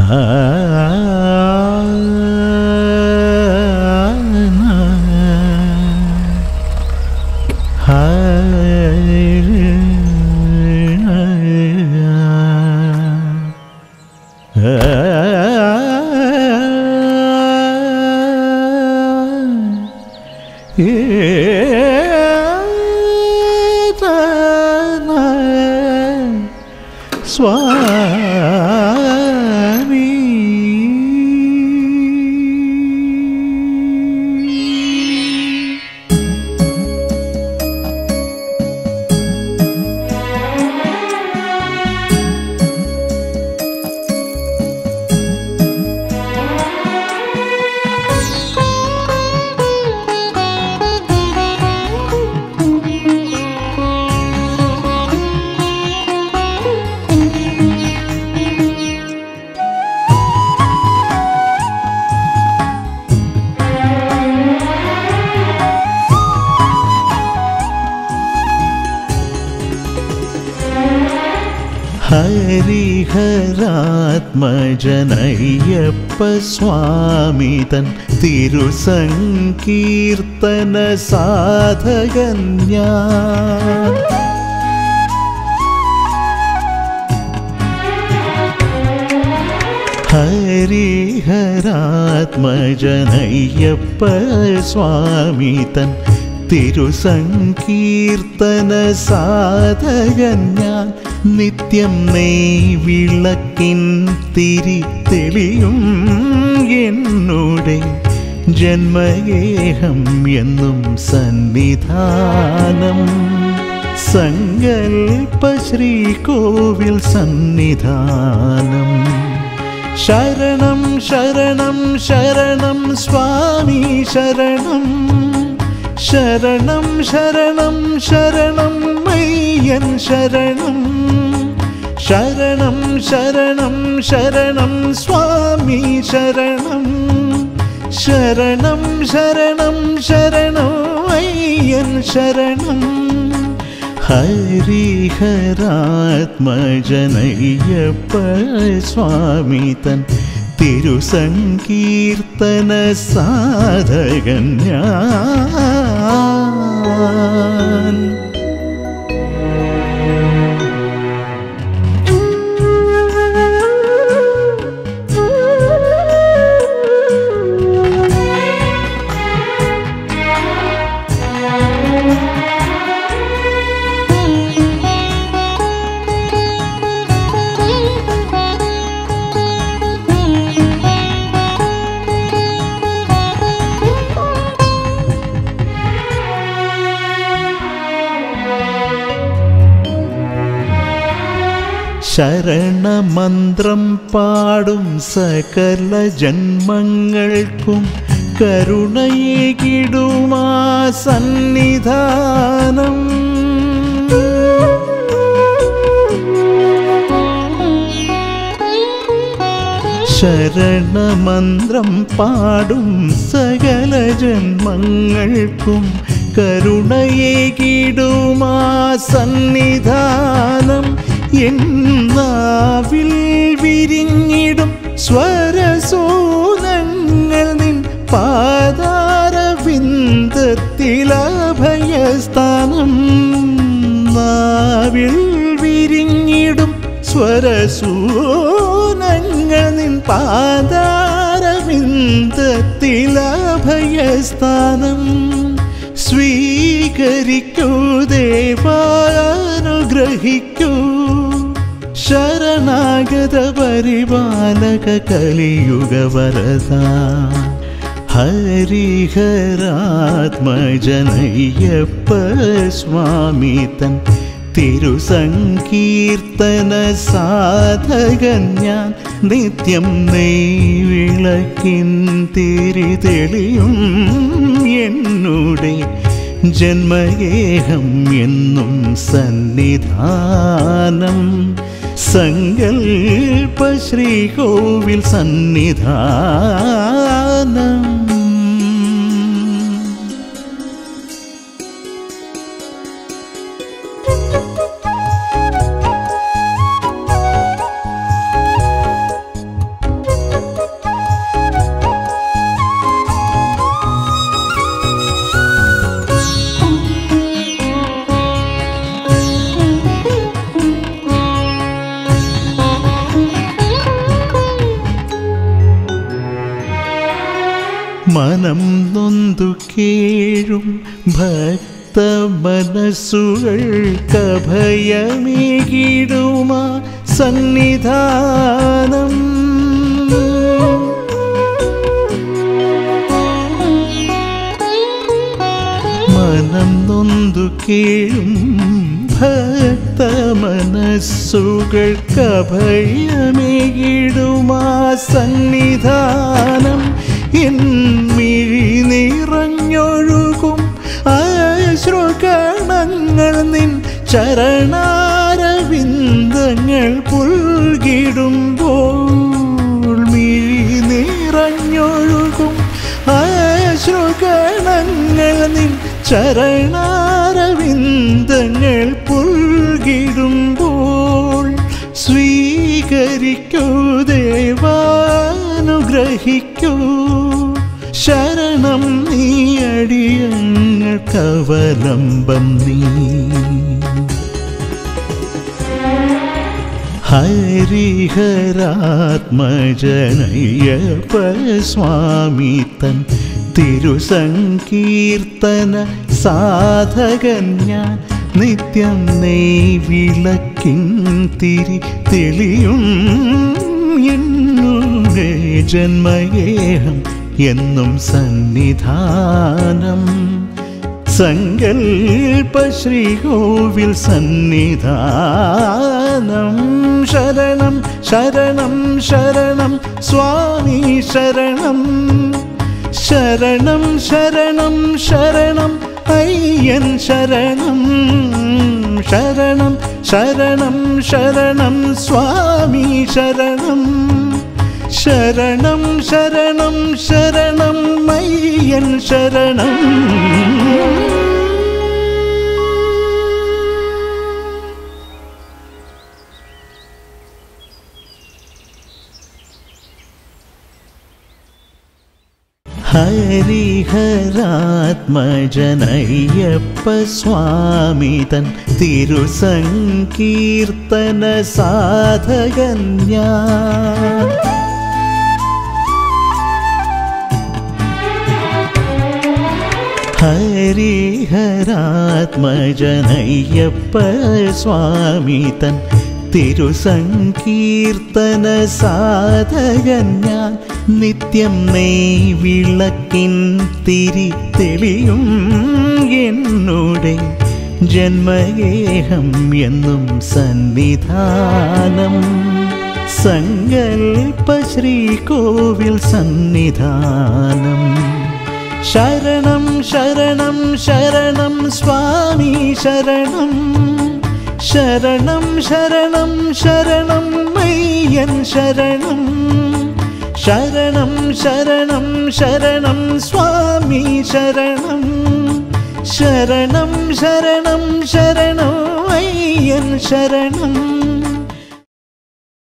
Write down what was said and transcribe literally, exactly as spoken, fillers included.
ഹരിഹരാത്മജനയ്യപ്പ സ്വാമി തൻ തിരുസങ്കീർത്തന സാധകൻ ഞാൻ. ഹരിഹരാത്മജനയ്യപ്പ സ്വാമി തൻ തിരുസങ്കീർത്തന സാധകൻ ഞാൻ. നിത്യം നെയ് വിളക്കിൻ തിരി തെളിയും എന്നുടെ ജന്മഗേഹം എന്നും സന്നിധാനം. സങ്കൽപ്പ ശ്രീകോവിൽ സന്നിധാനം. ശരണം ശരണം ശരണം സ്വാമി ശരണം. ശരണം ശരണം ശരണം മയ്യൻ ശരണം. ശരണം ശരണം ശരണം സ്വാമി ശരണം. ശരണം ശരണം ശരണം മയ്യൻ ശരണം. ഹരിഹരാത്മജനയ്യപ്പ സ്വാമി തൻ തിരുസങ്കീർത്തന സാധകൻ ഞാൻ. ശരണമന്ത്രം പാടും സകല ജന്മങ്ങൾക്കും കരുണയേകിടുമാ സന്നിധാനം. ശരണമന്ത്രം പാടും സകല ജന്മങ്ങൾക്കും കരുണയേകിടുമാ സന്നിധാനം. എന്നാവിൽ വിരിഞ്ഞിടും സ്വരസൂനങ്ങൾ നിൻ പാദാരവിന്ദത്തിലഭയസ്ഥാനം. നാവിൽ വിരിഞ്ഞിടും സ്വരസൂനങ്ങൾ നിൻ പാദാരവിന്ദത്തിലഭയസ്ഥാനം. സ്വീകരിക്കൂ ദേവാനുഗ്രഹിക്കൂ. ശരണാഗത പരിപാലക കലിയുഗ വരദ. ഹരിഹരാത്മജനയ്യപ്പ സ്വാമി തൻ തിരുസങ്കീർത്തന സാധകൻ ഞാൻ. നിത്യം നെയ് വിളക്കിൻ തിരി തെളിയും എന്നുടെ ജന്മഗേഹം എന്നും സന്നിധാനം. സങ്കൽപ്പ ശ്രീകോവിൽ സന്നിധാനം. മനം നൊന്തു കേഴും ഭക്ത മനസ്സുകൾക്കഭയമേകിടുമാ സന്നിധാനം. മനം നൊന്തു കേഴും ഭക്ത മനസ്സുകൾക്കഭയമേകിടുമാ സന്നിധാനം. എൻ മിഴി നിറഞ്ഞൊഴുകും അശ്രുകണങ്ങൾ നിൻ ചരണാരവിന്ദങ്ങൾ പുൽകിടുമ്പോൾ. മിഴി നിറഞ്ഞൊഴുകും അശ്രുകണങ്ങൾ നിൻ ചരണാരവിന്ദങ്ങൾ പുൽകിടുമ്പോൾ. സ്വീകരിക്കൂ ദേവാനുഗ്രഹിക്കൂ, ശരണം നീ അടിയങ്ങൾക്കവലംബം നീ. ഹരിഹരാത്മജനയ്യപ്പ സ്വാമി തൻ തിരുസങ്കീർത്തന സാധകൻ ഞാൻ. നിത്യം നെയ് വിളക്കിൻ തിരി തെളിയും എന്നുടെ ജന്മഗേഹം എന്നും സന്നിധാനം. സങ്കൽപ്പ ശ്രീകോവിൽ സന്നിധാനം. ശരണം ശരണം ശരണം സ്വാമി ശരണം. ശരണം ശരണം ശരണം അയ്യൻ ശരണം. ശരണം ശരണം ശരണം സ്വാമി ശരണം. ശരണം ശരണം ശരണം അയ്യൻ ശരണം. ഹരിഹരാത്മജനയ്യപ്പ സ്വാമി തൻ തിരുസങ്കീർത്തന സാധകൻ ഞാൻ. ഹരിഹരാത്മജനയ്യപ്പ സ്വാമി തൻ തിരുസങ്കീർത്തന സാധകൻ ഞാൻ. നിത്യം നെയ് വിളക്കിൻ തിരി തെളിയും എന്നുടെ ജന്മഗേഹം എന്നും സന്നിധാനം. സങ്കൽപ്പ ശ്രീകോവിൽ സന്നിധാനം. ശരണം ശരണം ശരണം സ്വാമി ശരണം. ശരണം ശരണം ശരണം അയ്യൻ ശരണം. ശരണം ശരണം ശരണം സ്വാമി ശരണം. ശരണം ശരണം ശരണം അയ്യൻ ശരണം.